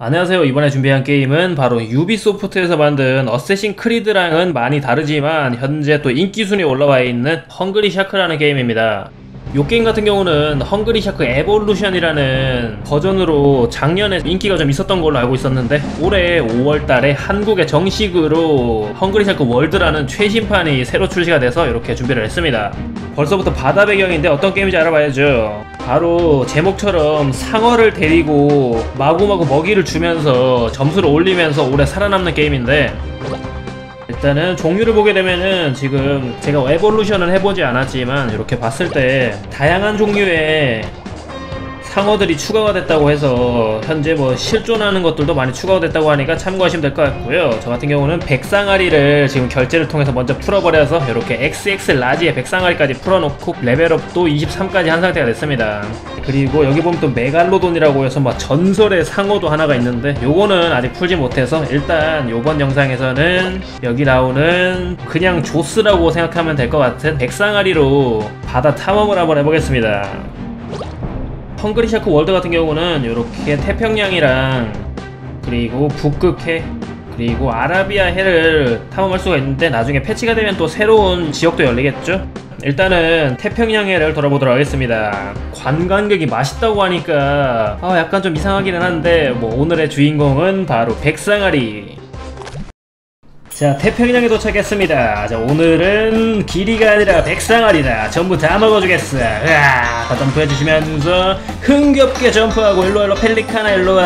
안녕하세요. 이번에 준비한 게임은 바로 유비소프트에서 만든 어쌔신 크리드랑은 많이 다르지만 현재 또 인기 순위에 올라와 있는 헝그리 샤크라는 게임입니다. 이 게임 같은 경우는 헝그리 샤크 에볼루션이라는 버전으로 작년에 인기가 좀 있었던 걸로 알고 있었는데 올해 5월달에 한국에 정식으로 헝그리 샤크 월드라는 최신판이 새로 출시가 돼서 이렇게 준비를 했습니다. 벌써부터 바다 배경인데 어떤 게임인지 알아봐야죠. 바로 제목처럼 상어를 데리고 마구마구 먹이를 주면서 점수를 올리면서 오래 살아남는 게임인데, 일단은 종류를 보게 되면은 지금 제가 에볼루션을 해보지 않았지만 이렇게 봤을 때 다양한 종류의 상어들이 추가가 됐다고 해서 현재 뭐 실존하는 것들도 많이 추가가 됐다고 하니까 참고하시면 될 것 같고요. 저 같은 경우는 백상아리를 지금 결제를 통해서 먼저 풀어버려서 이렇게 XX 라지의 백상아리까지 풀어놓고 레벨업도 23까지 한 상태가 됐습니다. 그리고 여기 보면 또 메갈로돈이라고 해서 막 전설의 상어도 하나가 있는데 요거는 아직 풀지 못해서 일단 요번 영상에서는 여기 나오는 그냥 조스라고 생각하면 될 것 같은 백상아리로 바다 탐험을 한번 해보겠습니다. 헝그리 샤크 월드 같은 경우는 이렇게 태평양이랑 그리고 북극해 그리고 아라비아 해를 탐험할 수가 있는데, 나중에 패치가 되면 또 새로운 지역도 열리겠죠? 일단은 태평양해를 돌아보도록 하겠습니다. 관광객이 맛있다고 하니까 약간 좀 이상하기는 한데 뭐 오늘의 주인공은 바로 백상아리. 자, 태평양에 도착했습니다. 자, 오늘은 길이가 아니라 백상아리다. 전부 다 먹어주겠어. 다 점프해주시면서 흥겹게 점프하고 일로와, 펠리카나 일로와.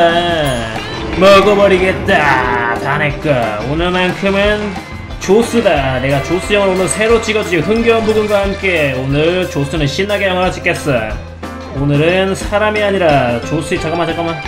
먹어버리겠다. 다 내꺼. 오늘만큼은 조스다. 내가 조스 형을 오늘 새로 찍어주지. 흥겨운 부분과 함께 오늘 조스는 신나게 영화를 찍겠어. 오늘은 사람이 아니라 조스. 잠깐만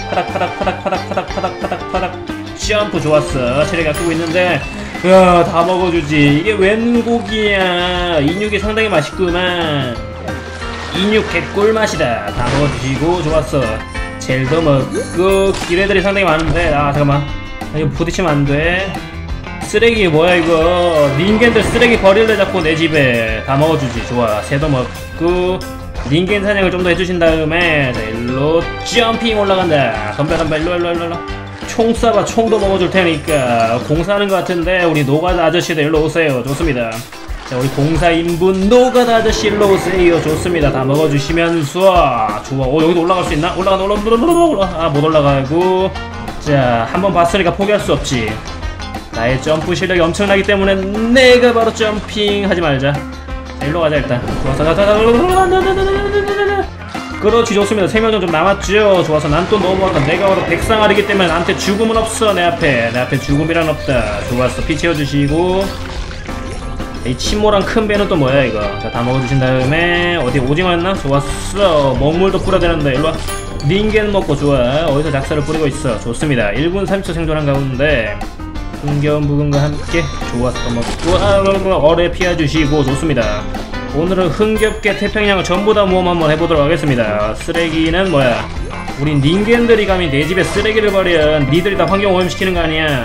파닥 점프. 좋았어. 체력이 아끼고 있는데 다 먹어주지. 이게 웬 고기야. 인육이 상당히 맛있구만. 인육 개꿀맛이다. 다 먹어주시고 좋았어. 젤도 먹고. 기레들이 상당히 많은데 잠깐만, 이거 부딪히면 안돼. 쓰레기 뭐야 이거. 닌겐들 쓰레기 버릴래 자꾸 내 집에. 다 먹어주지. 좋아. 새도 먹고. 닌겐 사냥을 좀 더 해주신 다음에 자, 일로 점핑 올라간다. 덤벼 일로. 총 쏴봐. 총도 먹어줄 테니까. 공사하는 것 같은데 우리 노가다 아저씨들 일로 오세요. 좋습니다. 자, 우리 공사인분 노가다 아저씨 일로 오세요. 좋습니다. 다 먹어주시면서 좋아. 여기도 올라갈 수 있나? 올라가. 못 올라가고. 자, 한번 봤으니까 포기할 수 없지. 나의 점프 실력이 엄청나기 때문에 내가 바로 점핑 하지 말자. 자, 일로 가자. 일단 좋았어. 그렇지. 좋습니다. 생명력 좀 남았죠. 좋아서 난 또 넘어왔다. 내가 바로 백상아리기 때문에 나한테 죽음은 없어. 내 앞에 죽음이란 없다. 좋았어. 피 채워주시고. 이 침모랑 큰 배는 또 뭐야 이거. 자, 다 먹어주신 다음에 어디 오징어였나? 좋았어. 먹물도 뿌려야 되는데 일로와. 닌겐 먹고. 좋아. 어디서 작사를 뿌리고 있어. 좋습니다. 1분 30초 생존한 가운데 흥겨운 부분과 함께 좋았어. 먹고 어뢰 피해주시고. 좋습니다. 오늘은 흥겹게 태평양을 전부 다 모험 한번 해보도록 하겠습니다. 쓰레기는 뭐야? 우린 닌겐들이 감히 내 집에 쓰레기를 버려. 니들이 다 환경 오염시키는 거 아니야?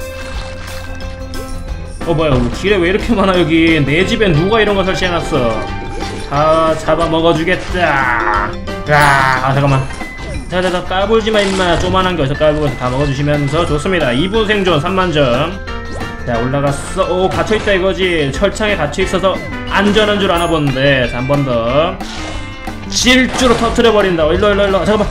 뭐야, 길에 왜 이렇게 많아 여기. 내 집에 누가 이런 거 설치해놨어. 다 잡아먹어주겠다. 잠깐만. 자, 까불지마 임마. 조만한 게 어디서 까불고. 다 먹어주시면서 좋습니다. 2분 생존 30,000점. 자, 올라갔어. 갇혀있다 이거지. 철창에 갇혀있어서 안전한 줄 아나보는데. 자, 한 번 더 질주로 터트려버린다. 일로. 잠깐만.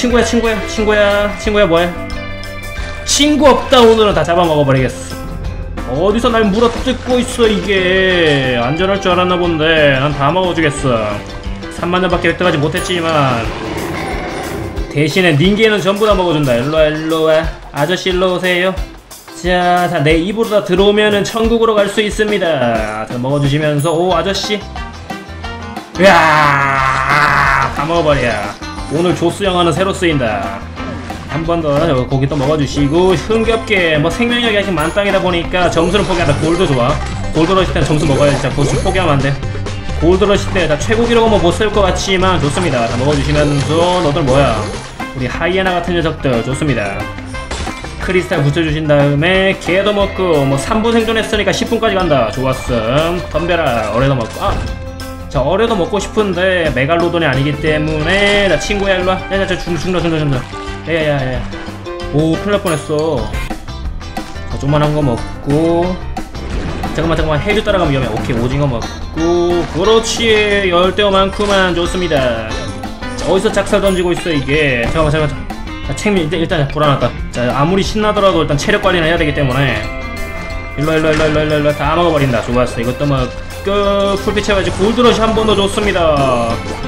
친구야 뭐해? 친구 없다. 오늘은 다 잡아먹어버리겠어. 어디서 날 물어뜯고 있어. 이게 안전할 줄 알았나 본데. 난 다 먹어주겠어. 30,000년밖에 획득하지 못했지만 대신에 닌겐은 전부 다 먹어준다. 일로와. 아저씨 일로 오세요. 자, 내 입으로 다 들어오면은 천국으로 갈 수 있습니다. 자, 먹어주시면서. 아저씨. 다 먹어버려. 오늘 조스 영화는 새로 쓰인다. 한 번 더 고기 또 먹어주시고. 흥겹게 생명력이 아직 만땅이다 보니까 점수는 포기한다. 골드 좋아. 골드러시 때는 점수 먹어야지. 자, 골드 포기하면 안돼. 골드러시 때 최고 기록은 못 세울 것 같지만 좋습니다. 다 먹어주시면서. 너들 뭐야? 우리 하이에나 같은 녀석들. 좋습니다. 크리스탈 붙여주신 다음에 개도 먹고. 3분 생존했으니까 10분까지 간다. 좋았어. 덤벼라. 어뢰도 먹고. 자, 어뢰도 먹고 싶은데 메갈로돈이 아니기 때문에. 나 친구야 일로와. 야, 죽는다. 야야야야. 오 큰일 날 뻔했어. 자 조그만한 거 먹고 잠깐만 해류 따라가면 위험해. 오케이 오징어 먹고 그렇지 열대어 많구만. 좋습니다. 자, 어디서 짝살 던지고 있어 이게. 잠깐만 자, 책미 일단 불안하다. 자 아무리 신나더라도 일단 체력 관리는 해야 되기 때문에 일로 다 먹어버린다. 좋았어. 이것도 먹고 풀빛 채워야지. 골드러시 한 번 더 좋습니다.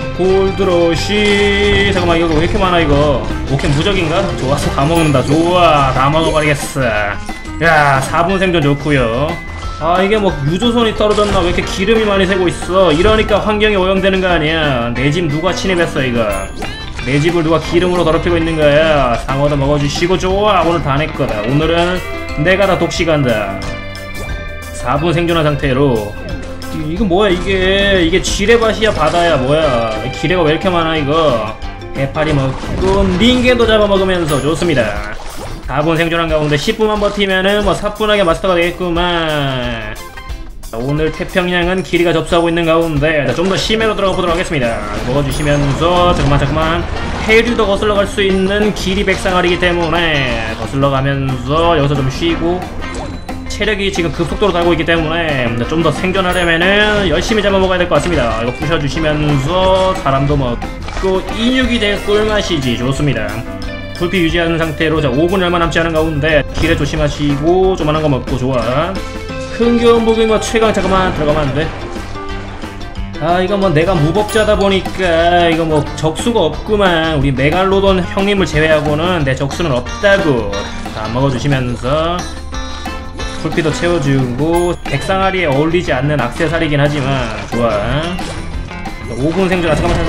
골드러시. 잠깐만 이거 왜 이렇게 많아 이거. 오케이 무적인가? 좋았어. 다 먹는다. 좋아 다 먹어버리겠어. 야 4분 생존 좋구요. 아 이게 뭐 유조선이 떨어졌나. 왜 이렇게 기름이 많이 새고 있어. 이러니까 환경이 오염되는 거 아니야. 내 집 누가 침입했어 이거. 내 집을 누가 기름으로 더럽히고 있는 거야. 상어도 먹어주시고. 좋아 오늘 다 내 거다. 오늘은 내가 다 독식한다. 4분 생존한 상태로. 이거 뭐야 이게 지뢰밭이야 바다야 뭐야. 기뢰가 왜 이렇게 많아 이거. 해파리 먹고 닌겐도 잡아먹으면서 좋습니다. 4분 생존한 가운데 10분만 버티면은 뭐 사뿐하게 마스터가 되겠구만. 자, 오늘 태평양은 길이가 접수하고 있는 가운데 좀 더 심해로 들어가 보도록 하겠습니다. 먹어주시면서 잠깐만 해류도 거슬러 갈 수 있는 길이 백상아리이기 때문에 거슬러 가면서 여기서 좀 쉬고 체력이 지금 급속도로 달고 있기 때문에 좀 더 생존하려면은 열심히 잡아먹어야 될 것 같습니다. 이거 부셔주시면서 사람도 먹고 인육이 될 꿀맛이지. 좋습니다. 불빛 유지하는 상태로 자 5분 얼마 남지 않은 가운데 길에 조심하시고 조만한 거 먹고. 좋아 흥겨운 무기인 최강. 잠깐만 들어가면 안 돼. 아 이거 뭐 내가 무법자다 보니까 이거 뭐 적수가 없구만. 우리 메갈로돈 형님을 제외하고는 내 적수는 없다고. 자 먹어주시면서 불빛도 채워주고 백상아리에 어울리지 않는 액세서리긴 하지만 좋아. 5분 생존. 잠깐만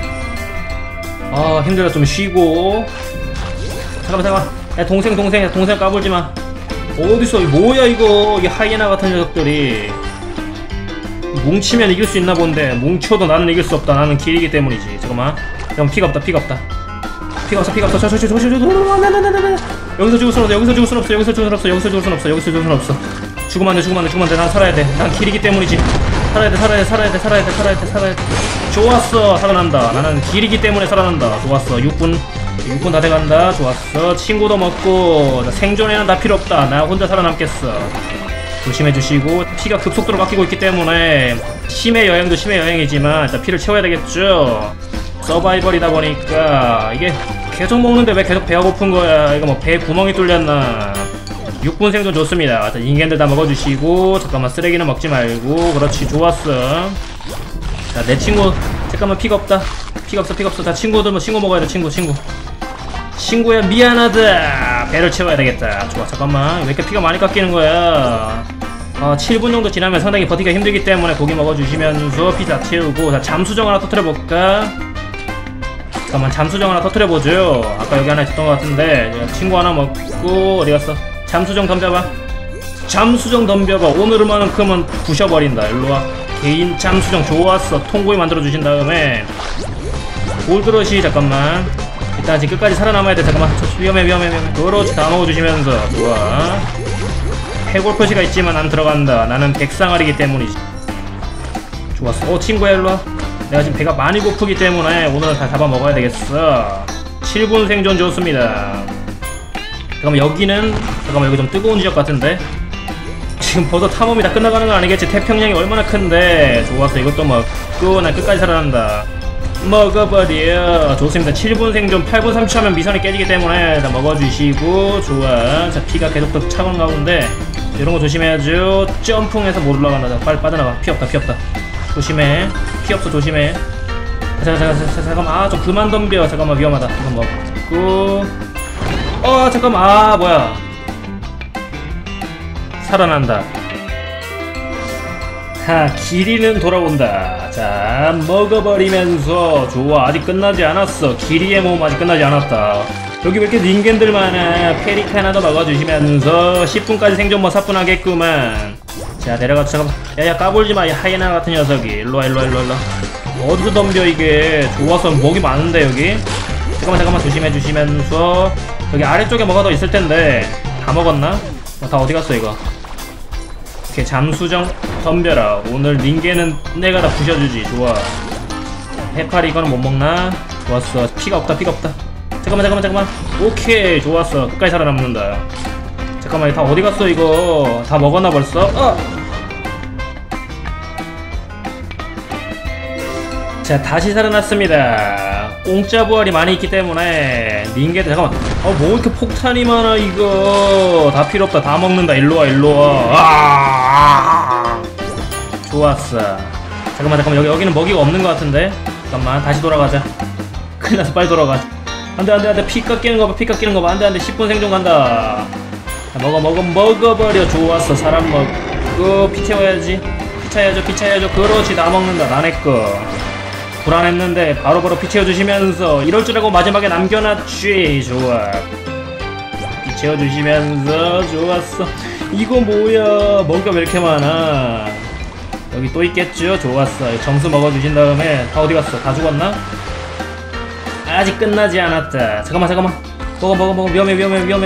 아 힘들어. 좀 쉬고. 잠깐만 야 동생 까불지마. 어디서 뭐야 이거. 이 하이에나 같은 녀석들이 뭉치면 이길 수 있나 본데 뭉쳐도 나는 이길 수 없다. 나는 길이기 때문이지. 잠깐만 피가 없다. 여기서 죽을 순 없어. 죽으면 안돼. 난 살아야 돼. 난 길이기 때문이지. 살아야 돼. 좋았어. 살아난다. 나는 길이기 때문에 살아난다. 좋았어. 6분 다 돼간다. 좋았어. 친구도 먹고. 생존에는 다 필요 없다. 나 혼자 살아남겠어. 조심해주시고 피가 급속도로 바뀌고 있기 때문에 심해 여행도 심해 여행이지만 일단 피를 채워야 되겠죠. 서바이벌이다 보니까 이게 계속 먹는데 왜 계속 배가 고픈 거야. 이거 뭐 배에 구멍이 뚫렸나. 6분 생존 좋습니다. 자, 인간들 다 먹어주시고. 잠깐만 쓰레기는 먹지 말고. 그렇지 좋았어. 자 내 친구 잠깐만 피가 없다. 자 친구들 뭐 친구 먹어야 돼. 친구야 미안하다. 배를 채워야 되겠다. 좋아 잠깐만 왜 이렇게 피가 많이 깎이는 거야. 7분 정도 지나면 상당히 버티기가 힘들기 때문에 고기 먹어주시면서 피 다 채우고. 자 잠수정 하나 터뜨려볼까. 잠깐만 잠수정 하나 터뜨려보죠. 아까 여기 하나 있었던 것 같은데. 친구 하나 먹고. 어디갔어. 잠수정 덤벼봐. 오늘만큼은 부셔버린다. 일로와. 개인 잠수정 좋았어. 통구이 만들어주신 다음에 골드러시. 잠깐만 일단 지금 끝까지 살아남아야 돼. 잠깐만 위험해. 그렇지 다 먹어주시면서. 좋아 해골 표시가 있지만 안 들어간다. 나는 백상아리기 때문이지. 좋았어. 친구야 일로와. 내가 지금 배가 많이 고프기 때문에 오늘은 다 잡아먹어야 되겠어. 7분 생존 좋습니다. 잠깐만 여기는 여기 좀 뜨거운 지역 같은데. 지금 벌써 탐험이 다 끝나가는 건 아니겠지. 태평양이 얼마나 큰데. 좋았어. 이것도 먹고 난 끝까지 살아난다. 먹어버려. 좋습니다. 7분 생존 8분 30초 하면 미선이 깨지기 때문에 다 먹어주시고. 좋아. 자 피가 계속 더 차가운 가운데 이런거 조심해야죠. 점프해서 못 올라간다. 빨리 빠져나가. 피 없다. 조심해. 피 없어. 조심해. 잠깐만 좀 그만 덤벼. 잠깐만 위험하다. 이거 먹고. 잠깐만 뭐야. 살아난다. 길이는 돌아온다. 자 먹어버리면서. 좋아 아직 끝나지 않았어. 길이의 몸 아직 끝나지 않았다. 여기 왜 이렇게 닌겐들 많아. 페리카나도 먹어주시면서 10분까지 생존 뭐 사뿐하겠구만. 자 내려가. 잠깐만 야야 까불지마. 이 하이에나 같은 녀석이. 일로와. 어디서 덤벼 이게. 좋아서 먹이 많은데 여기. 잠깐만 조심해주시면서. 여기 아래쪽에 뭐가 더 있을텐데 다 먹었나? 다 어디갔어 이거. 이렇게 잠수정 덤벼라. 오늘 닌겐은 내가 다 부셔주지. 좋아 해파리 이거는 못 먹나? 좋았어. 피가 없다. 잠깐만. 오케이, 좋았어. 끝까지 살아남는다. 잠깐만, 다 어디 갔어 이거? 다 먹었나 벌써? 자, 다시 살아났습니다. 공짜 부활이 많이 있기 때문에 닌게도 잠깐만. 뭐 이렇게 폭탄이 많아 이거. 다 필요 없다. 다 먹는다. 일로와. 좋았어. 잠깐만. 여기는 먹이가 없는 것 같은데. 잠깐만, 다시 돌아가자. 큰일 났어. 빨리 돌아가. 안돼. 피 깎이는 거 봐. 안돼. 10분 생존 간다. 먹어버려. 좋았어. 사람 먹고 피 채워야지. 피 차야죠. 그렇지. 다 먹는다. 나내꺼. 불안했는데 바로바로 피 채워주시면서 이럴 줄 알고 마지막에 남겨놨지. 좋아. 피 채워주시면서 좋았어. 이거 뭐야, 먹이가 왜 이렇게 많아. 여기 또 있겠죠. 좋았어. 점수 먹어주신 다음에 다 어디갔어? 다 죽었나? 아직 끝나지 않았다. 잠깐만. 먹어. 위험해.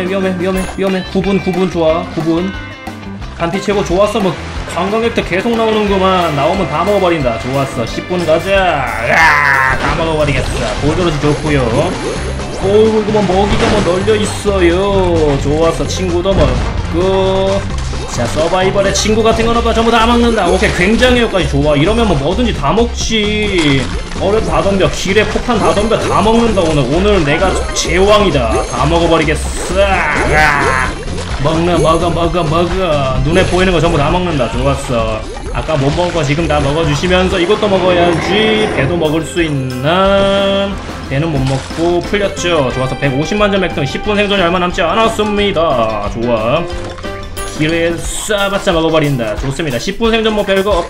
9분 좋아. 9분 단피 채고 좋았어. 뭐 관광객들 계속 나오는구만. 나오면 다 먹어버린다. 좋았어. 10분 가자. 다 먹어버리겠어. 볼드로시 좋구요. 이거 뭐 먹이가 뭐 널려있어요. 좋았어. 친구도 먹고. 자, 서바이벌의 친구 같은 건 없다. 전부 다 먹는다. 오케이, 굉장히 여기까지 좋아. 이러면 뭐 뭐든지 다 먹지. 어뢰 다 덤벼. 길에 폭탄 다 덤벼. 다 먹는다. 오늘 내가 제왕이다. 다 먹어버리겠어. 먹어. 눈에 보이는 거 전부 다 먹는다. 좋았어. 아까 못 먹은 거 지금 다 먹어주시면서 이것도 먹어야지. 배도 먹을 수 있나? 배는 못 먹고 풀렸죠. 좋았어. 150만 점 획득. 10분 생존이 얼마 남지 않았습니다. 좋아. 기회에 쏴봤자 먹어버린다. 좋습니다. 10분 생존 뭐 별거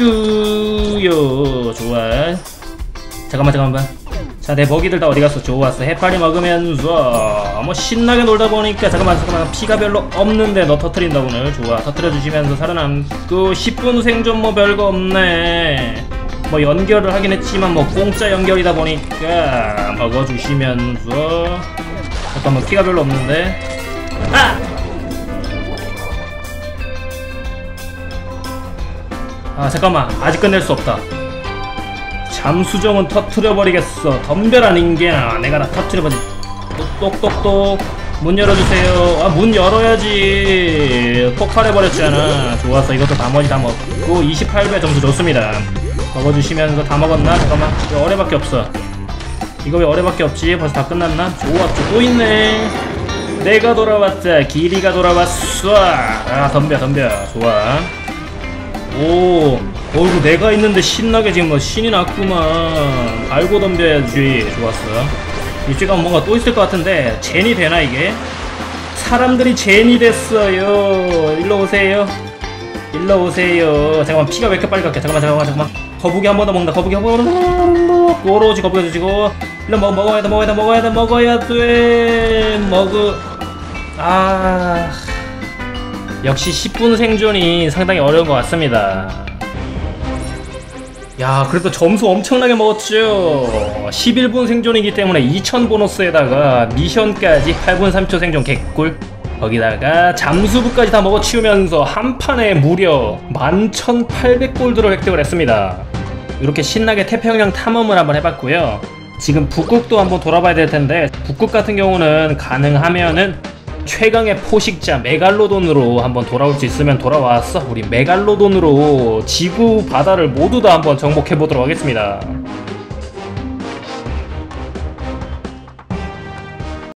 없구요. 좋아. 잠깐만. 자, 내 먹이들 다 어디갔어? 좋았어. 해파리 먹으면서 뭐 신나게 놀다 보니까 잠깐만. 피가 별로 없는데 너 터트린다 오늘. 좋아. 터트려주시면서 살아남고 10분 생존 뭐 별거 없네. 뭐 연결을 하긴 했지만 뭐 공짜 연결이다 보니까 먹어주시면서 잠깐만. 피가 별로 없는데. 잠깐만. 아직 끝낼 수 없다. 잠수정은 터트려버리겠어. 덤벼라 닌게나. 내가 다 터트려버리. 똑똑똑. 문 열어주세요. 문 열어야지. 폭발해버렸잖아. 좋았어. 이것도 나머지 다 먹고 28배 점수 좋습니다. 먹어주시면서 다 먹었나? 잠깐만. 왜 어뢰밖에 없어. 이거 왜 어뢰밖에 없지? 벌써 다 끝났나? 좋았죠. 또 있네. 내가 돌아왔다. 길이가 돌아왔어. 덤벼. 좋아. 이거 내가 있는데 신나게 지금 뭐 신이 났구만. 알고 덤벼야지. 좋았어. 이쪽에 가면 뭔가 또 있을 것 같은데 젠이 되나 이게? 사람들이 젠이 됐어요. 일로 오세요. 잠깐만. 피가 왜 이렇게 빨리 깎여. 잠깐만. 거북이 한 번 더 먹는다. 거북이 한 번 더. 꼬로지 거북이 주시고. 일로 먹어야 돼. 역시 10분 생존이 상당히 어려운 것 같습니다. 야, 그래도 점수 엄청나게 먹었죠. 11분 생존이기 때문에 2000 보너스에다가 미션까지 8분 3초 생존 개꿀. 거기다가 잠수부까지 다 먹어치우면서 한 판에 무려 11,800골드를 획득을 했습니다. 이렇게 신나게 태평양 탐험을 한번 해봤고요. 지금 북극도 한번 돌아봐야 될 텐데 북극 같은 경우는 가능하면은 최강의 포식자 메갈로돈으로 한번 돌아올 수 있으면 돌아왔어. 우리 메갈로돈으로 지구 바다를 모두 다 한번 정복해보도록 하겠습니다.